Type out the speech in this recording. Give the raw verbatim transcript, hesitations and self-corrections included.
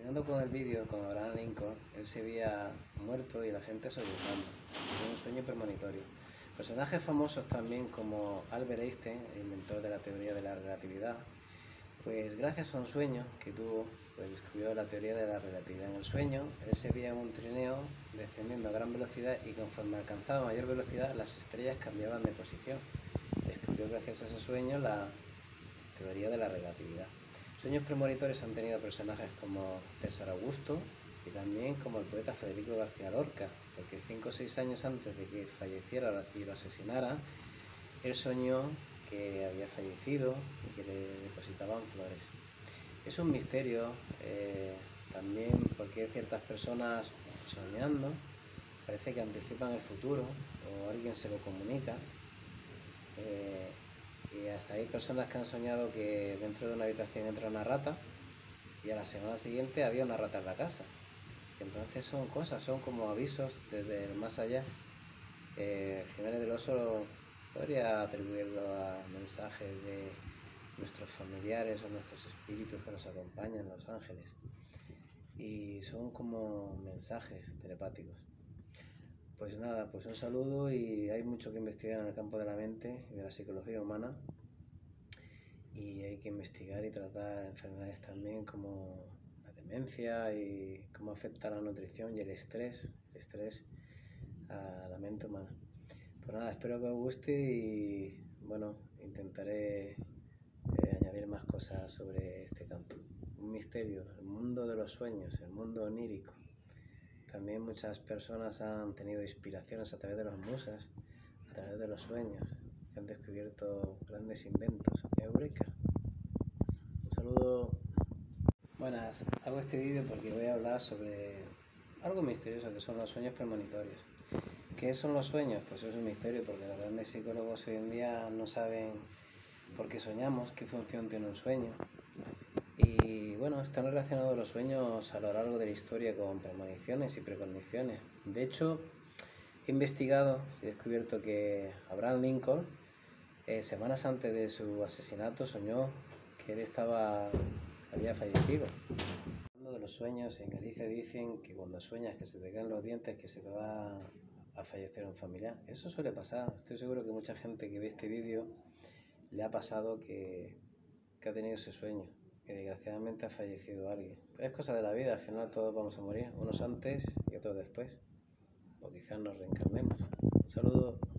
Siguiendo con el vídeo con Abraham Lincoln, él se había muerto y la gente sollozando. Fue un sueño premonitorio. Personajes famosos también como Albert Einstein, el inventor de la teoría de la relatividad, pues gracias a un sueño que tuvo, pues descubrió la teoría de la relatividad. En el sueño, él se veía en un trineo descendiendo a gran velocidad y conforme alcanzaba mayor velocidad, las estrellas cambiaban de posición. Descubrió gracias a ese sueño la teoría de la relatividad. Sueños premonitorios han tenido personajes como César Augusto y también como el poeta Federico García Lorca, porque cinco o seis años antes de que falleciera y lo asesinara, él soñó que había fallecido y que le depositaban flores. Es un misterio eh, también porque hay ciertas personas soñando, parece que anticipan el futuro o alguien se lo comunica. Eh, y hasta hay personas que han soñado que dentro de una habitación entra una rata y a la semana siguiente había una rata en la casa. Entonces son cosas, son como avisos desde el más allá. Eh, Jiménez del Oso podría atribuirlo a mensajes de nuestros familiares o nuestros espíritus que nos acompañan, los ángeles. Y son como mensajes telepáticos. Pues nada, pues un saludo, y hay mucho que investigar en el campo de la mente y de la psicología humana. Y hay que investigar y tratar enfermedades también como la demencia y cómo afecta la nutrición y el estrés, el estrés a la mente humana. Pues nada, espero que os guste y bueno, intentaré eh, añadir más cosas sobre este campo. Un misterio, el mundo de los sueños, el mundo onírico. También muchas personas han tenido inspiraciones a través de las musas, a través de los sueños, que han descubierto grandes inventos. ¡Eureka! Un saludo. Buenas, hago este vídeo porque voy a hablar sobre algo misterioso que son los sueños premonitorios. ¿Qué son los sueños? Pues es un misterio porque los grandes psicólogos hoy en día no saben por qué soñamos, qué función tiene un sueño. Y bueno, están relacionados los sueños a lo largo de la historia con premoniciones y precondiciones. De hecho, he investigado y he descubierto que Abraham Lincoln, eh, semanas antes de su asesinato, soñó que él estaba, había fallecido. Hablando de los sueños, en Galicia dicen que cuando sueñas que se te caen los dientes, que se te va a fallecer un familiar. Eso suele pasar. Estoy seguro que mucha gente que ve este vídeo le ha pasado que, que ha tenido ese sueño, que desgraciadamente ha fallecido alguien. Es cosa de la vida, al final todos vamos a morir, unos antes y otros después, o quizás nos reencarnemos. Un saludo.